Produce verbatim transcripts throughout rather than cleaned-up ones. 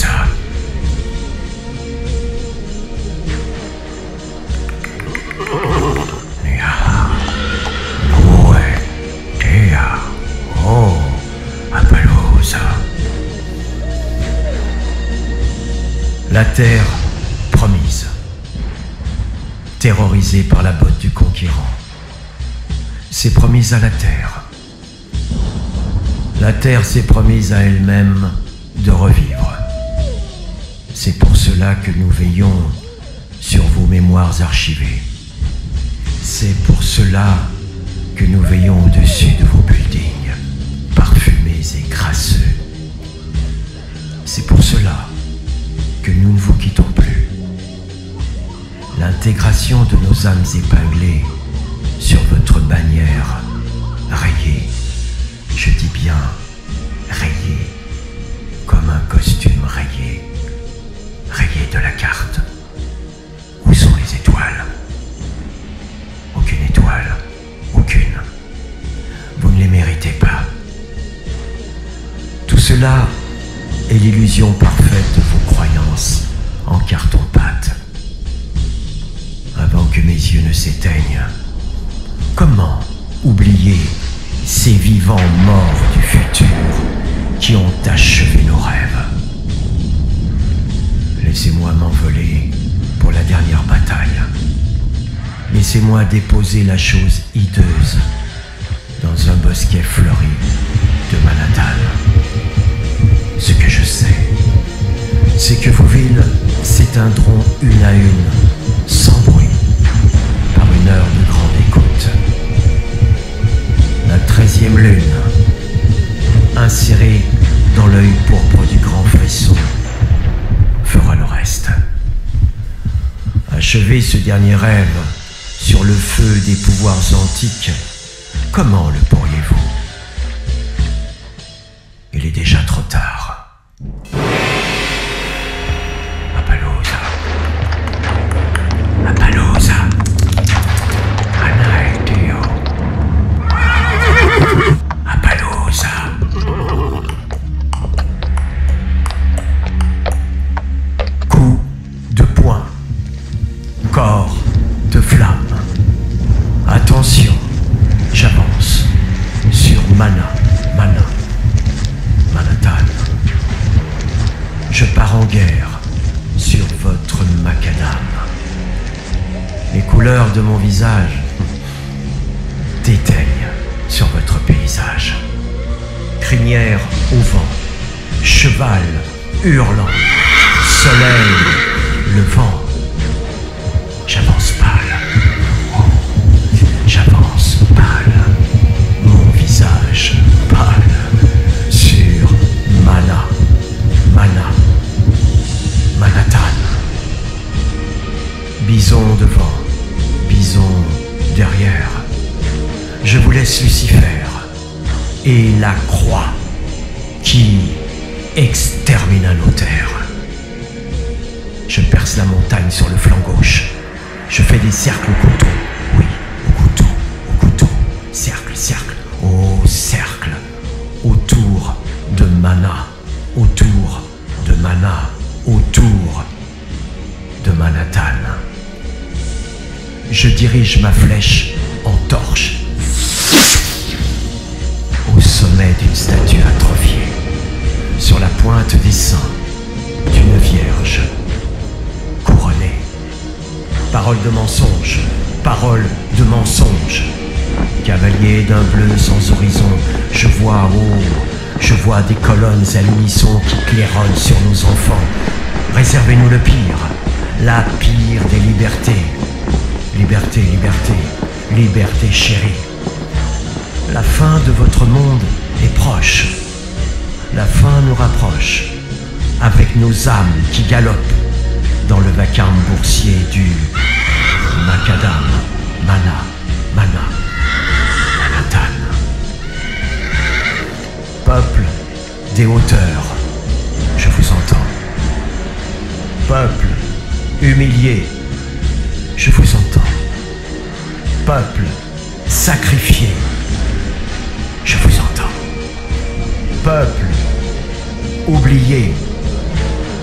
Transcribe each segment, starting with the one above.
Appaloosa. Nia, Noé, Dea, oh, Appaloosa. La terre promise, terrorisée par la botte du conquérant, s'est promise à la terre. La terre s'est promise à elle-même de revivre. C'est pour cela que nous veillons sur vos mémoires archivées. C'est pour cela que nous veillons au-dessus de vos buildings, parfumés et crasseux. C'est pour cela que nous ne vous quittons plus. L'intégration de nos âmes épinglées sur votre bannière rayée, je dis bien rayée, comme un costume rayé, rayé de la carte. Où sont les étoiles? Aucune étoile, aucune. Vous ne les méritez pas. Tout cela est l'illusion parfaite de vos croyances en carton-pâte. Avant que mes yeux ne s'éteignent, comment oublier ces vivants morts du futur qui ont achevé nos rêves? Laissez-moi m'envoler pour la dernière bataille. Laissez-moi déposer la chose hideuse dans un bosquet fleuri de Manhattan. Ce que je sais, c'est que vos villes s'éteindront une à une, sans bruit, par une heure de grande écoute. La treizième lune, insérée dans l'œil pourpre du grand faisceau, fera le reste. Achevez ce dernier rêve sur le feu des pouvoirs antiques. Comment le pourriez-vous? Il est déjà trop tard. Appaloosa. Appaloosa. Anaeteo. Appaloosa. Coup de poing. Corps de flamme. Attention, j'avance sur Mana, Mana, Manhattan. Je pars en guerre sur votre macadam. Les couleurs de mon visage déteignent sur votre paysage. Crinière au vent, cheval hurlant, soleil levant. J'avance pâle, oh, j'avance pâle, mon visage pâle, sur Mana, Mana, Manhattan. Bison devant, bison derrière, je vous laisse Lucifer et la croix qui extermina nos terres. Je perce la montagne sur le flanc gauche. Je fais des cercles au couteau, oui, au couteau, au couteau, cercle, cercle, au cercle, autour de Mana, autour de Mana, autour de Manhattan. Je dirige ma flèche en torche au sommet d'une statue atrophiée, sur la pointe des seins d'une vierge couronnée. Parole de mensonge, parole de mensonge. Cavalier d'un bleu sans horizon, je vois, oh, je vois des colonnes à l'unisson qui claironnent sur nos enfants. Réservez-nous le pire, la pire des libertés. Liberté, liberté, liberté chérie. La fin de votre monde est proche. La fin nous rapproche, avec nos âmes qui galopent dans le vacarme boursier du macadam, Mana, Mana, Manhattan. Peuple des hauteurs, je vous entends. Peuple humilié, je vous entends. Peuple sacrifié, je vous entends. Peuple oublié,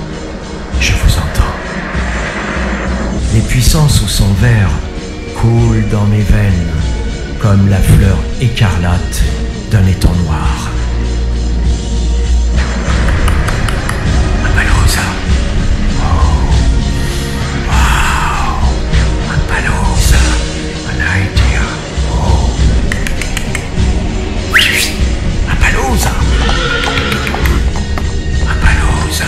Les puissances sous son verre coulent dans mes veines comme la fleur écarlate d'un étang noir. Appaloosa. Oh. Wow. Appaloosa. An idea. Oh. Appaloosa. Appaloosa.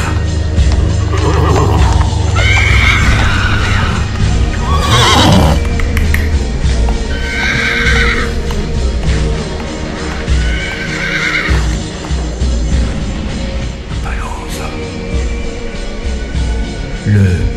Le